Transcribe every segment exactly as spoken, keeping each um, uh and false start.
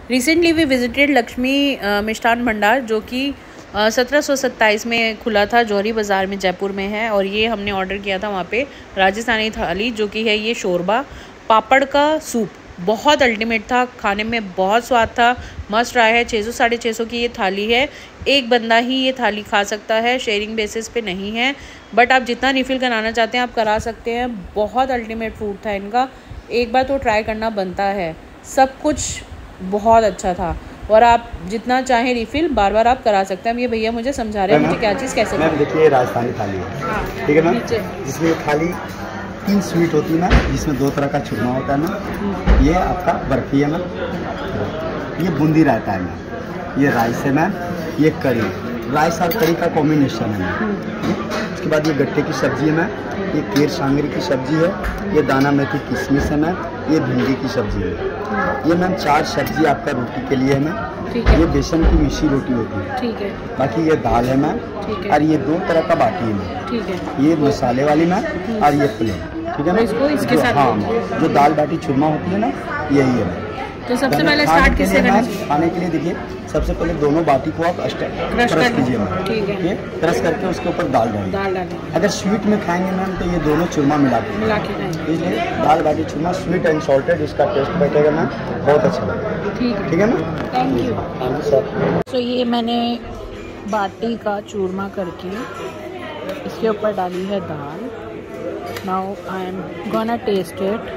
Recently we visited Lakshmi Mishthan Bhandar जो कि सत्रह सौ सत्ताईस में खुला था, जौहरी बाज़ार में जयपुर में है। और ये हमने ऑर्डर किया था वहाँ पे राजस्थानी थाली जो कि है ये शोरबा पापड़ का सूप, बहुत अल्टीमेट था, खाने में बहुत स्वाद था, मस्ट ट्राई है। छः सौ साढ़े छः सौ की ये थाली है, एक बंदा ही ये थाली खा सकता है, शेयरिंग बेसिस पे नहीं है। बट आप जितना रिफ़िल कराना चाहते हैं आप करा सकते हैं। बहुत अल्टीमेट फूड था इनका, एक बार तो ट्राई करना बनता है। सब कुछ बहुत अच्छा था और आप जितना चाहें रिफ़िल बार बार आप करा सकते हैं। ये भैया मुझे समझा रहे हैं मुझे क्या चीज़ कैसे। मैम देखिए राजस्थानी थाली है, ठीक है मैम, जिसमें थाली तीन स्वीट होती है मैम, जिसमें दो तरह का चूरमा होता है मैम। ये आपका बर्फी है मैम, ये बूंदी रायता है मैम, ये राइस है मैम, ये करी, राइस और करी का कॉम्बिनेशन है मैम। उसके बाद ये गट्टे की सब्ज़ी है मैम, ये केर सांगरी की सब्ज़ी है, ये दाना मेथी किशमिश है मैम, ये भिंडी की सब्ज़ी है। ये मैम चार सब्ज़ी आपका रोटी के लिए है मैम। ये बेसन की मिसी रोटी होती है, ठीक है। बाकी ये दाल है मैम, और ये दो तरह का बाटी है मैम, ठीक है। ये मसाले वाली मैम और ये प्लेन, ठीक है ना। इसको इसके साथ हाँ, जो दाल बाटी चूरमा होती है ना, यही है मैम। तो सबसे पहले स्टार्ट किससे करना चाहिए? खाने के लिए देखिए सबसे पहले दोनों बाटी को आप क्रश कीजिए मैम, ठीक है। ये क्रश करके उसके ऊपर दाल डालिए, दाल डालिए। अगर स्वीट में खाएंगे मैम तो ये दोनों चूरमा मिला के मिला के खाएंगे, इसलिए dal baati churma sweet and salted, इसका टेस्ट बैठेगा मैम, बहुत अच्छा लगेगा, ठीक है, ठीक है ना। Thank you, thank you sir. तो ये मैंने बाटी का चूरमा करके इसके ऊपर डाली है दाल। Now I am gonna taste it.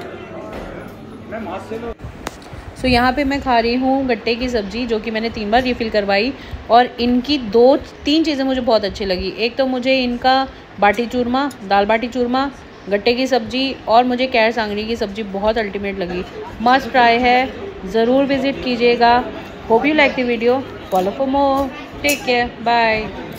So so, यहाँ पे मैं खा रही हूँ गट्टे की सब्ज़ी जो कि मैंने तीन बार रिफ़िल करवाई और इनकी दो तीन चीज़ें मुझे बहुत अच्छी लगी। एक तो मुझे इनका बाटी चूरमा, दाल बाटी चूरमा, गट्टे की सब्ज़ी और मुझे कैर सांगरी की सब्ज़ी बहुत अल्टीमेट लगी। मस्ट ट्राई है, ज़रूर विज़िट कीजिएगा। Hope you like the video, follow for more, take care, bye.